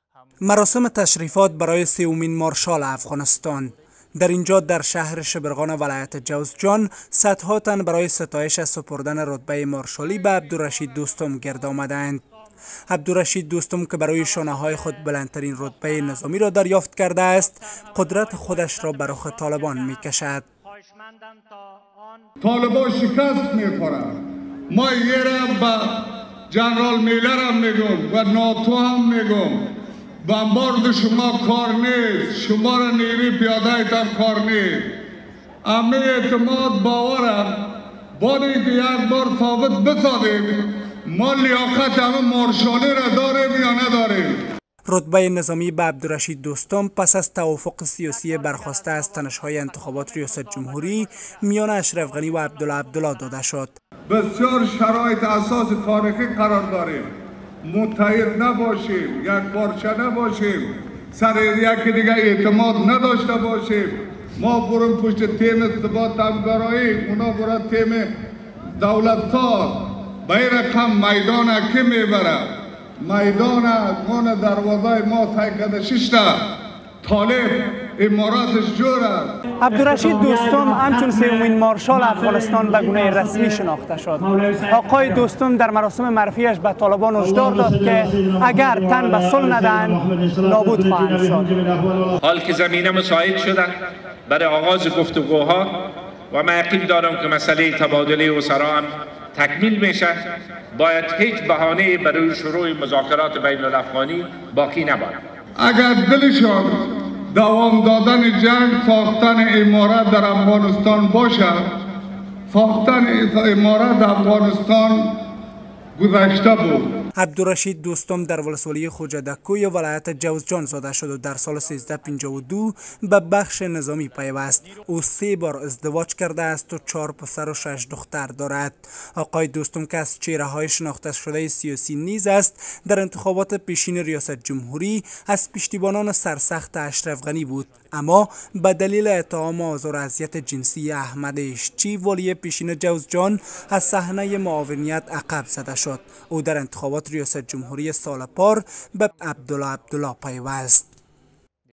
مراسم تشریفات برای سومین مارشال افغانستان. در اینجا در شهر شبرغان ولایت جوزجان صدها تن برای ستایش از سپردن رتبه مارشالی به عبدالرشید دوستم گرد آمدند. عبدالرشید دوستم که برای شانه‌های خود بلندترین رتبه نظامی را دریافت کرده است، قدرت خودش را بر رخ طالبان می‌کشد. طالبان شکست می‌خورند. ما یه با جنرال میلر هم میگم و ناتو هم میگم، بمبارد شما کار نیست، شما را نیروی پیاده ایتان کار نیست. اما اعتماد باورم باری که یک بار ثابت بسازید ما لیاقت همه مارشالی را داریم یا نداریم. رتبه نظامی به عبدالرشید دوستم پس از توافق سیاسی برخواسته از تنش‌های انتخابات ریاست جمهوری میان اشرف غنی و عبدالله داده شد. بسیار شرایط اساس تاریخی قرار داریم. متحد نباشیم، یک پارچه نباشیم، سر یکی دیگه اعتماد نداشته باشیم. ما بریم پشت تیم ارتباط همکاری، اونا برای تیم دولت ساز. به این رقم میدان کی میبره؟ میدان من دروازه ما تایید 6 تا طالب اماراتش جور است. عبدالرشید دوستم همچون سومین مارشال افغانستان به گونه رسمی شناخته شد. آقای دوستم در مراسم معرفیش به طالبان هشدار داد که اگر تن به صلح ندهند نابود خواهند شد. حال که زمینه مساعد شده برای آغاز گفتگوها و من یقین دارم که مسئله تبادله اسرا هم تکمیل میشه، باید هیچ بهانه‌ای برای شروع مذاکرات بین الافغانی باقی نباشه. اگر دلشان دوام دادن جنگ، ساختن امارت در افغانستان باشد، ساختن امارت افغانستان گذشته بود. عبدالرشید دوستم در ولسوالی خوجدکوی ولایت جوزجان زاده شد و در سال 1352 به بخش نظامی پیوست. او 3 بار ازدواج کرده است و 4 پسر و 6 دختر دارد. آقای دوستم که از چهره‌های شناخته شده سیاسی نیز است، در انتخابات پیشین ریاست جمهوری از پشتیبانان سرسخت اشرف غنی بود، اما به دلیل اتهام آزار و اذیت جنسی احمد اشچی والی پیشین جوزجان از صحنه معاونیت عقب زده شد. او در انتخابات ریاست جمهوری سال پار به عبدالله پیوست.